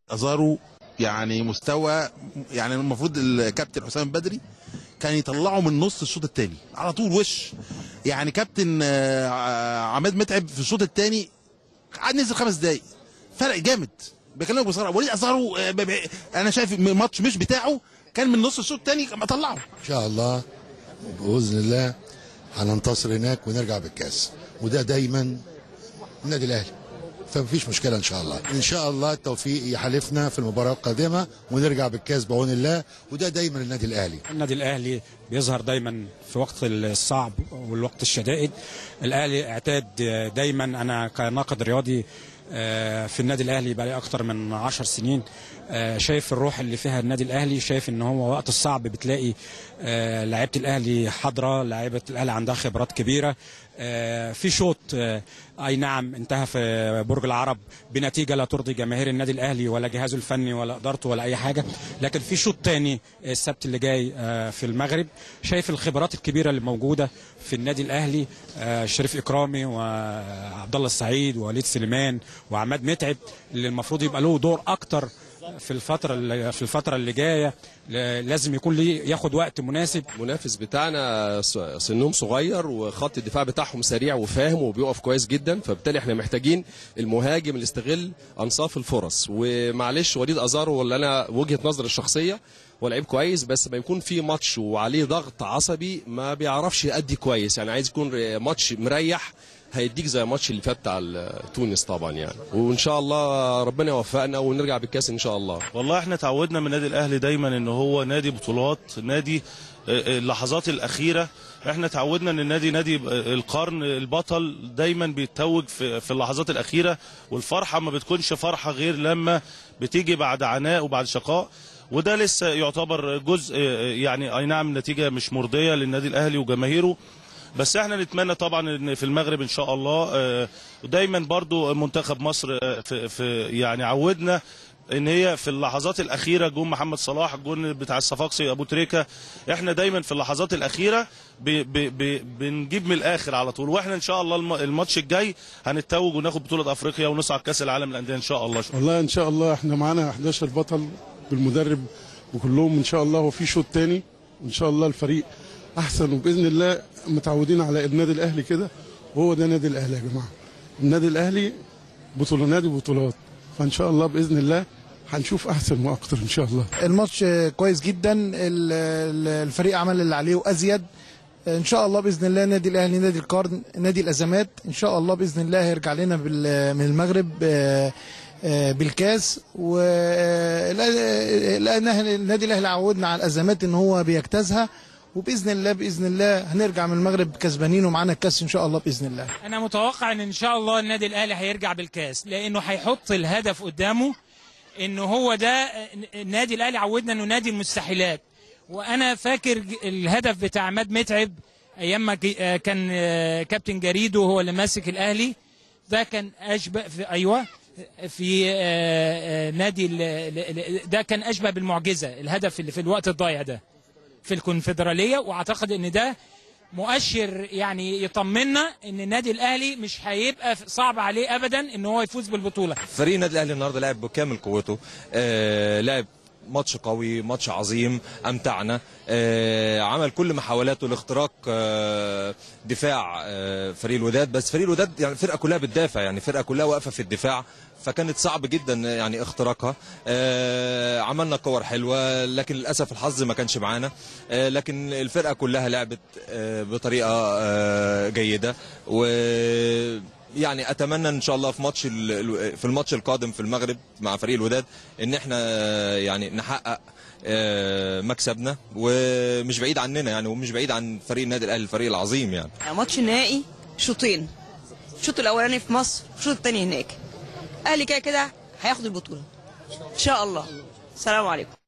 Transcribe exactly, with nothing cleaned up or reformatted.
ازارو يعني مستوى، يعني المفروض الكابتن حسام البدري كان يطلعه من نص الشوط الثاني على طول وش. يعني كابتن عماد متعب في الشوط الثاني قعد نزل خمس دقايق، فرق جامد. بكلمك بصراحه وليد ازارو انا شايف الماتش مش بتاعه، كان من نص الشوط الثاني طلعه. ان شاء الله باذن الله هننتصر هناك ونرجع بالكاس، وده دايما النادي الاهلي، فمفيش مشكله ان شاء الله. ان شاء الله التوفيق يحالفنا في المباراه القادمه ونرجع بالكاس بعون الله، وده دايما النادي الاهلي. النادي الاهلي بيظهر دايما في وقت الصعب والوقت الشدائد. الاهلي اعتاد دايما، انا كناقد رياضي في النادي الاهلي بقالي اكتر من عشر سنين، شايف الروح اللي فيها النادي الاهلي، شايف ان هو وقت الصعب بتلاقي لعيبه الاهلي حاضره، لعيبه الاهلي عندها خبرات كبيره. في شوط اي نعم انتهى في برج العرب بنتيجه لا ترضي جماهير النادي الاهلي ولا جهازه الفني ولا ادارته ولا اي حاجه، لكن في شوط ثاني السبت اللي جاي في المغرب، شايف الخبرات الكبيره اللي موجوده في النادي الاهلي، شريف اكرامي وعبد الله السعيد ووليد سليمان وعماد متعب، اللي المفروض يبقى له دور اكتر في الفتره اللي في الفتره اللي جايه. لازم يكون ليه ياخد وقت مناسب. المنافس بتاعنا سنهم صغير وخط الدفاع بتاعهم سريع وفاهم وبيقف كويس جدا، فبالتالي احنا محتاجين المهاجم اللي يستغل انصاف الفرص. ومعلش وليد ازارو، ولا انا وجهه نظري الشخصيه، هو لعيب كويس، بس ما يكون في ماتش وعليه ضغط عصبي ما بيعرفش يأدي كويس. يعني عايز يكون ماتش مريح هيديك زي الماتش اللي فات بتاع تونس طبعا يعني. وان شاء الله ربنا يوفقنا ونرجع بالكاس ان شاء الله. والله احنا تعودنا من النادي الاهلي دايما ان هو نادي بطولات، نادي اللحظات الاخيره. احنا تعودنا ان النادي نادي القرن، البطل دايما بيتوج في في اللحظات الاخيره، والفرحه ما بتكونش فرحه غير لما بتيجي بعد عناء وبعد شقاء. وده لسه يعتبر جزء، يعني اي نعم نتيجه مش مرضيه للنادي الاهلي وجماهيره، بس احنا نتمنى طبعا ان في المغرب ان شاء الله. ودايما برضو منتخب مصر في, في يعني عودنا ان هي في اللحظات الاخيره، جون محمد صلاح، الجون بتاع الصفاقسي ابو تريكه، احنا دايما في اللحظات الاخيره بي بي بي بنجيب من الاخر على طول. واحنا ان شاء الله الماتش الجاي هنتوج وناخد بطوله افريقيا ونصعد كاس العالم للانديه ان شاء الله. والله ان شاء الله احنا معانا احداشر بطل بالمدرب وكلهم ان شاء الله، وفي شوط تاني ان شاء الله الفريق احسن، وباذن الله متعودين على النادي الاهلي كده، وهو ده نادي الاهلي يا جماعه. النادي الاهلي بطوله، نادي بطولات، فان شاء الله باذن الله هنشوف احسن واكتر ان شاء الله. الماتش كويس جدا، الفريق عمل اللي عليه وازيد. ان شاء الله باذن الله نادي الاهلي نادي القرن، نادي الازمات، ان شاء الله باذن الله هيرجع لنا من المغرب بالكاس. ولان النادي الاهلي عودنا على الازمات ان هو بيجتازها، وباذن الله باذن الله هنرجع من المغرب كسبانين ومعانا الكاس ان شاء الله باذن الله. انا متوقع ان ان شاء الله النادي الاهلي هيرجع بالكاس، لانه هيحط الهدف قدامه انه هو ده. النادي الاهلي عودنا انه نادي المستحيلات، وانا فاكر الهدف بتاع عماد متعب ايام ما كان كابتن جريدو هو اللي ماسك الاهلي، ده كان اشبه في ايوه في نادي، ده كان اشبه بالمعجزه، الهدف اللي في الوقت الضايع ده في الكونفدراليه. واعتقد ان ده مؤشر يعني يطمنا ان النادي الاهلي مش هيبقى صعب عليه ابدا ان هو يفوز بالبطوله. فريق النادي الاهلي النهارده لعب بكامل قوته، آه لعب ماتش قوي، ماتش عظيم، امتعنا، آه عمل كل محاولاته لاختراق آه دفاع آه فريق الوداد. بس فريق الوداد يعني الفرقه كلها بتدافع، يعني الفرقه كلها واقفه في الدفاع، فكانت صعب جدا يعني اختراقها. آه عملنا كور حلوه، لكن للاسف الحظ ما كانش معانا. آه لكن الفرقه كلها لعبت آه بطريقه آه جيده، و يعني اتمنى ان شاء الله في ماتش في الماتش القادم في المغرب مع فريق الوداد ان احنا يعني نحقق مكسبنا، ومش بعيد عننا يعني، ومش بعيد عن فريق النادي الاهلي الفريق العظيم. يعني ماتش نهائي شوطين، الشوط الاولاني في مصر والشوط الثاني هناك. الاهلي كده كده هياخد البطوله ان شاء الله. السلام عليكم.